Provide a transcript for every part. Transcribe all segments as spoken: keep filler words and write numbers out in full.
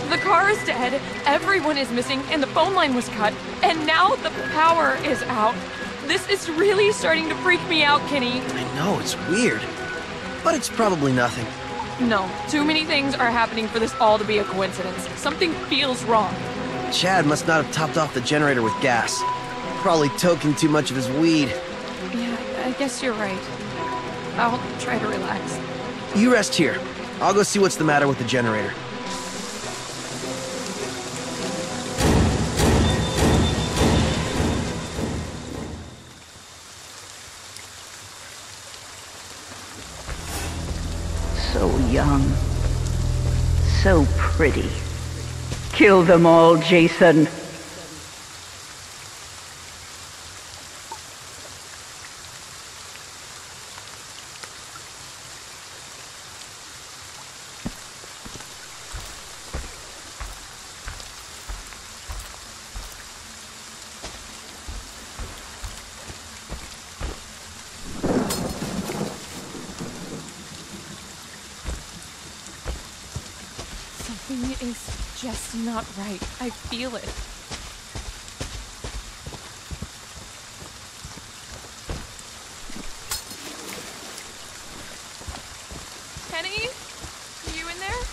The car is dead, everyone is missing, and the phone line was cut, and now the power is out. This is really starting to freak me out, Kenny. I know, it's weird. But it's probably nothing. No, too many things are happening for this all to be a coincidence. Something feels wrong. Chad must not have topped off the generator with gas. Probably toking too much of his weed. Yeah, I guess you're right. I'll try to relax. You rest here. I'll go see what's the matter with the generator. So young. So pretty. Kill them all, Jason. Something is just not right. I feel it. Kenny? You in there?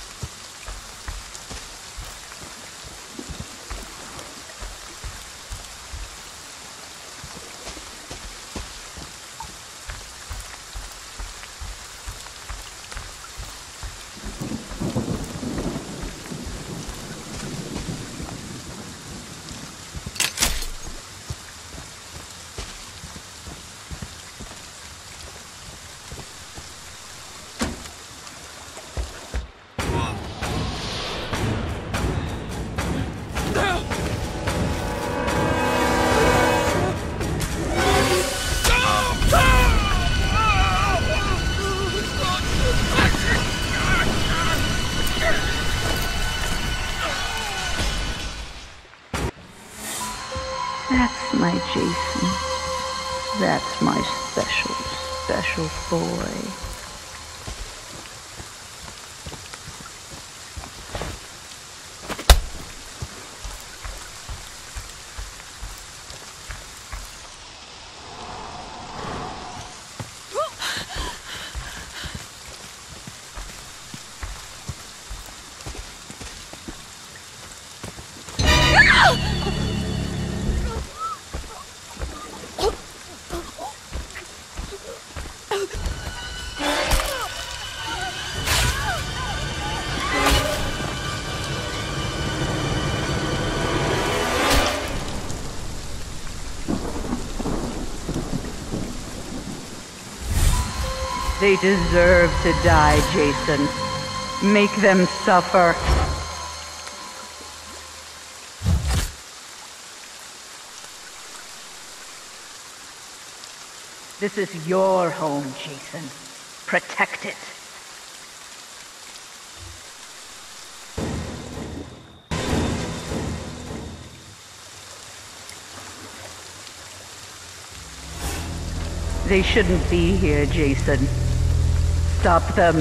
That's my Jason. That's my special, special boy. They deserve to die, Jason. Make them suffer. This is your home, Jason. Protect it. They shouldn't be here, Jason. Stop them.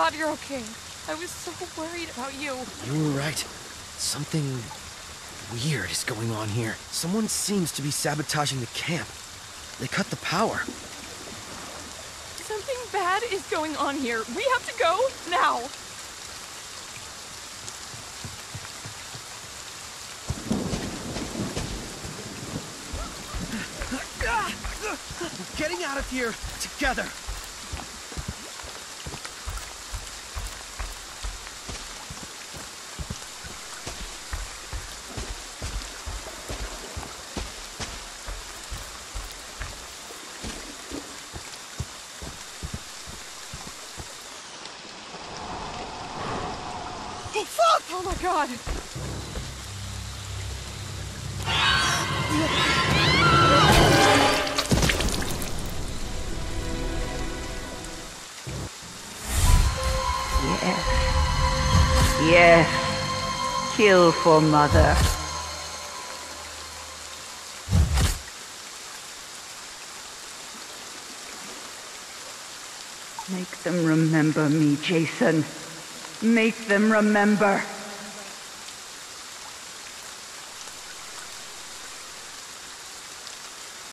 glad you're okay. I was so worried about you. You were right. Something weird is going on here. Someone seems to be sabotaging the camp. They cut the power. Something bad is going on here. We have to go now. We're getting out of here together. Oh, fuck! Oh my god. Yes. Yes. Kill for Mother. Make them remember me, Jason. Make them remember.